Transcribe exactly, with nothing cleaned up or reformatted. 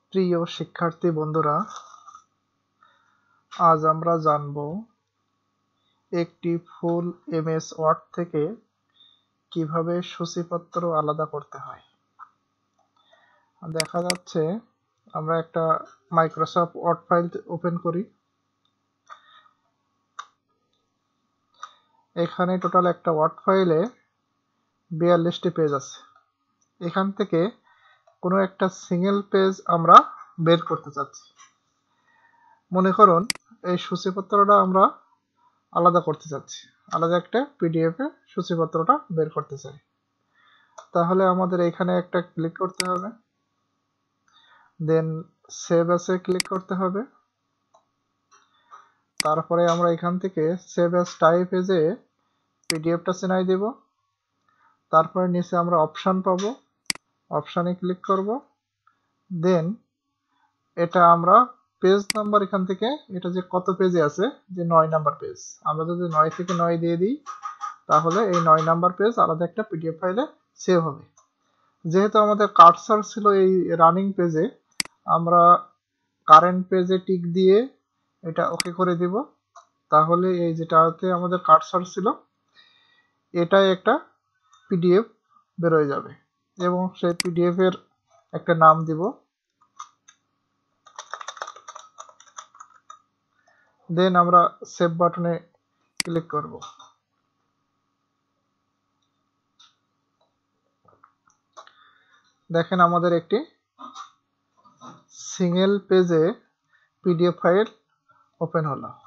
প্রিয় শিক্ষার্থী বন্ধুরা, আজ আমরা জানব একটি ফুল এমএস ওয়ার্ড থেকে কিভাবে সূচিপত্র আলাদা করতে হয়। দেখা যাচ্ছে আমরা একটা মাইক্রোসফট ওয়ার্ড ফাইল ওপেন করি। এখানে টোটাল একটা ওয়ার্ড ফাইলে বিয়াল্লিশটি পেজ আছে। এখান থেকে কোনো একটা সিঙ্গেল পেজ আমরা বের করতে চাচ্ছি। মনে করুন এই সূচিপত্রটা আমরা আলাদা করতে চাচ্ছি, আলাদা একটা পিডিএফ এ সূচিপত্রটা বের করতে চাই। তাহলে আমাদের এখানে একটা ক্লিক করতে হবে, দেন সেভ অ্যাসে ক্লিক করতে হবে। তারপরে আমরা এখান থেকে সেভ অ্যাজ টাইপ এ যে পিডিএফটা চিনাই দেব। তারপরে নিচে আমরা অপশন পাবো, অপশানে ক্লিক করব। দেন এটা আমরা পেজ নাম্বার এখান থেকে, এটা যে কত পেজে আছে, যে নয় নাম্বার পেজ, আমরা যদি নয় থেকে নয় দিয়ে দিই তাহলে এই নয় নাম্বার পেজ আলাদা একটা পিডিএফ ফাইলে সেভ হবে। যেহেতু আমাদের কার্সার ছিল এই রানিং পেজে, আমরা কারেন্ট পেজে টিক দিয়ে এটা ওকে করে দিব। তাহলে এই যেটাতে আমাদের কার্সার ছিল এটাই একটা পিডিএফ বেরোয় যাবে এবং সেই পিডিএফ এর একটা নাম দিব। দেন আমরা সেভ বাটনে ক্লিক করব। দেখেন আমাদের একটি সিঙ্গেল পেজে পিডিএফ ফাইল ওপেন হলো।